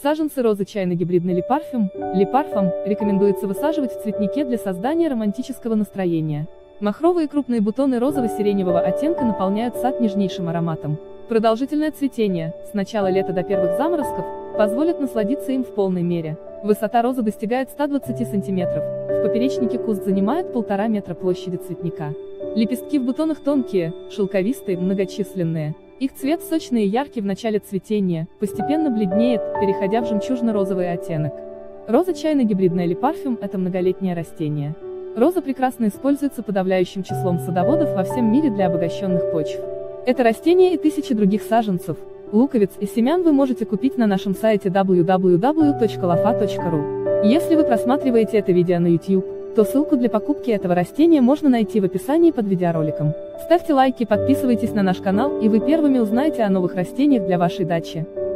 Саженцы розы чайно-гибридный липарфум, липарфом, рекомендуется высаживать в цветнике для создания романтического настроения. Махровые крупные бутоны розово-сиреневого оттенка наполняют сад нежнейшим ароматом. Продолжительное цветение, с начала лета до первых заморозков, позволит насладиться им в полной мере. Высота розы достигает 120 см. В поперечнике куст занимает 1,5 метра площади цветника. Лепестки в бутонах тонкие, шелковистые, многочисленные. Их цвет сочный и яркий в начале цветения, постепенно бледнеет, переходя в жемчужно-розовый оттенок. Роза чайно-гибридная липарфум – это многолетнее растение. Роза прекрасно используется подавляющим числом садоводов во всем мире для обогащенных почв. Это растение и тысячи других саженцев, луковиц и семян вы можете купить на нашем сайте www.lofa.ru. Если вы просматриваете это видео на YouTube, то ссылку для покупки этого растения можно найти в описании под видеороликом. Ставьте лайки, подписывайтесь на наш канал, и вы первыми узнаете о новых растениях для вашей дачи.